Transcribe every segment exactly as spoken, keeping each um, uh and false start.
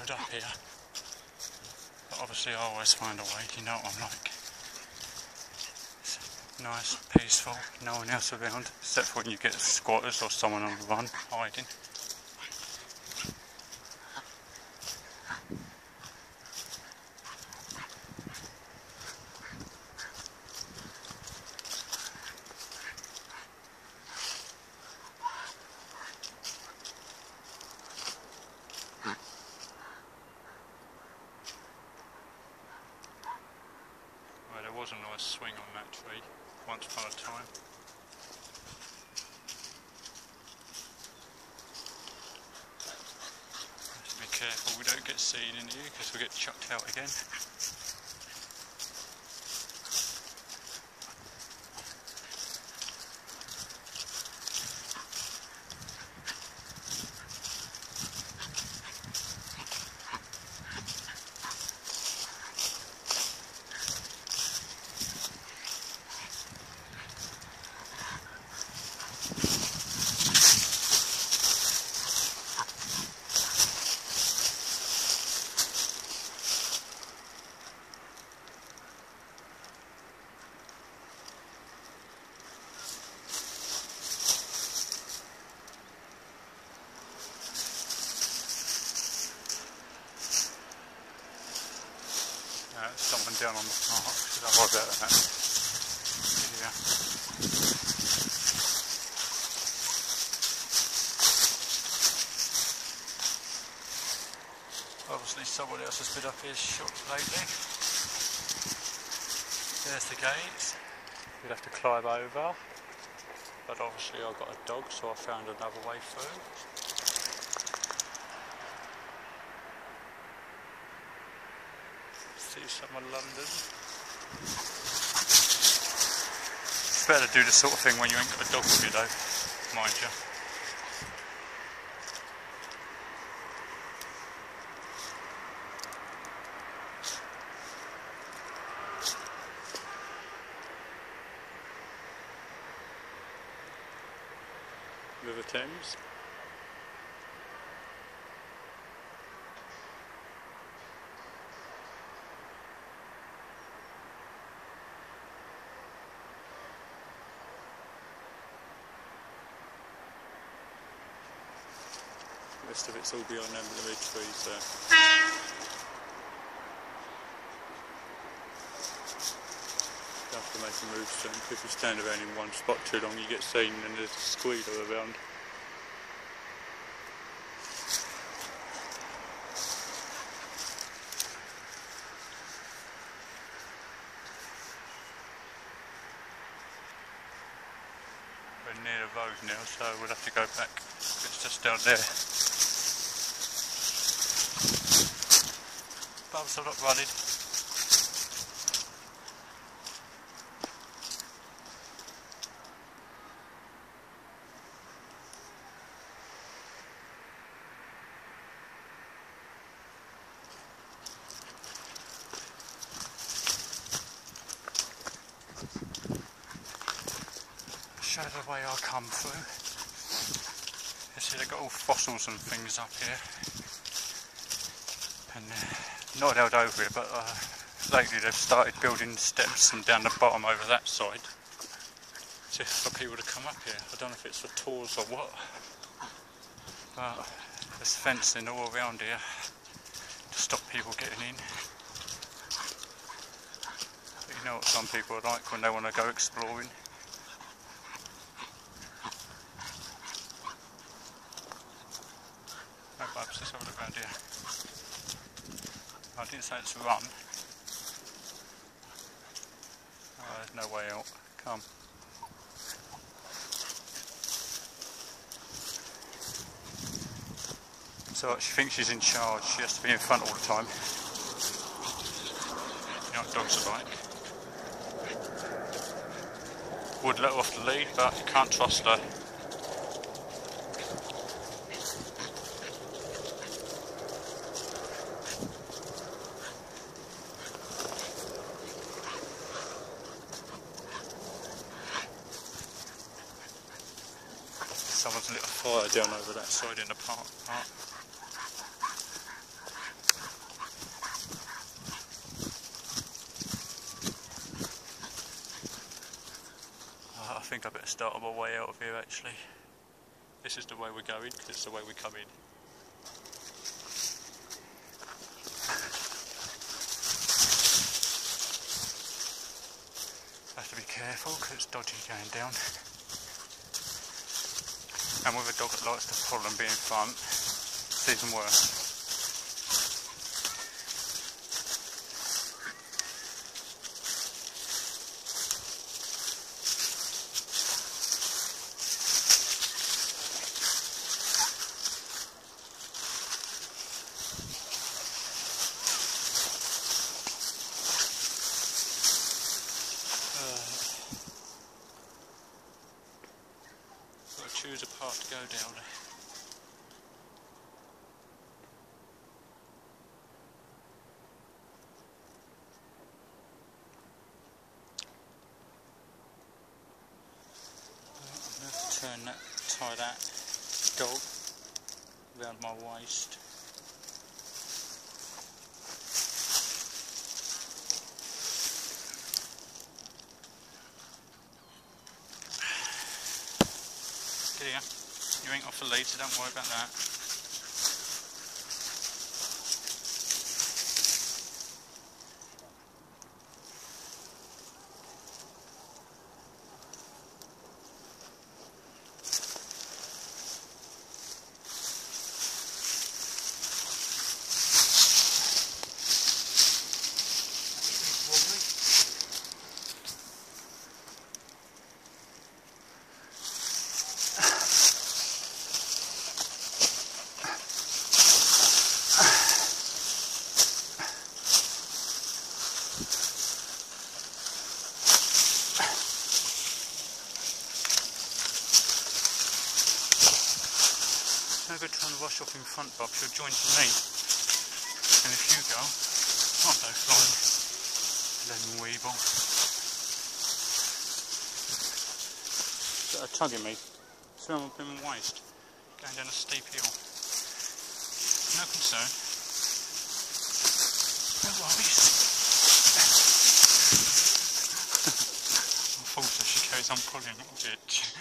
snowed up here. But obviously I always find a way, you know what I'm like. It's nice, peaceful, no one else around, except for when you get squatters or someone on the run, hiding. There was a nice swing on that tree once upon a time. Have to be careful we don't get seen in here because we get chucked out again. Uh, someone down on the park, so don't worry about that. Yeah. Obviously someone else has been up here short lately. There's the gates. You'd have to climb over. But obviously I've got a dog, so I found another way through. See some of London. It's better to do this sort of thing when you ain't got a dog with you though, mind you. River Thames. The rest of it's all beyond them with the big trees there. You have to make a move soon. If you stand around in one spot too long you get seen and there's a squealer around. We're near the road now, so we'll have to go back. It's just down there. Bubs are not running. Show the way I come through. You see they've got all fossils and things up here. And uh, not held over here, but uh, lately they've started building steps from down the bottom over that side. Just for people to come up here. I don't know if it's for tours or what. But there's fencing all around here to stop people getting in. But you know what some people are like when they want to go exploring. No bubs, let's have a look around here. I didn't say it's a run. Oh, there's no way out. Come. So she thinks she's in charge. She has to be in front all the time. You know what dogs are like. Would let her off the lead, but you can't trust her. Someone's lit a fire down over that side in the park. park. think I better start on my way out of here actually. This is the way we're going, because it's the way we come in. Have to be careful because it's dodgy going down. And with a dog that likes to pull and be in front, it's even worse. Choose a part to go down. I'm going to have to turn that, tie that dog around my waist. Here, you ain't off the lead, so don't worry about that. No good trying to rush off in front, Bob. She'll join to me. And if you go, I'll go flying. Lemon weevil. Is that tugging me? It's around my blooming waist. Going down a steep hill. No concern. No worries. Unfortunately, she carries on pulling, little bitch.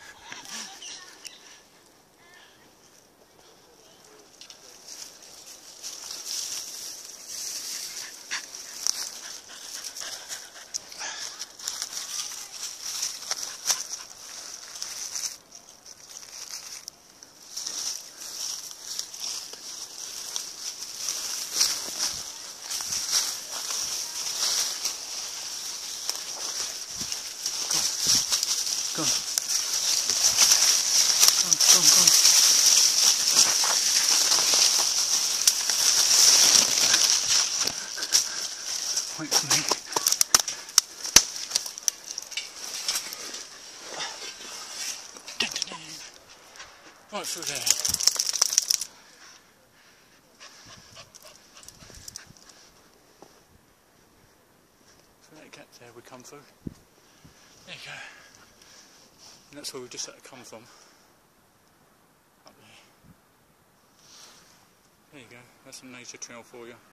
Go on. Go on, go on, go on. Wait for me. Right through there. So that gap there we come through. There you go. And that's where we just had to come from. Up there. There you go, that's a nature trail for you.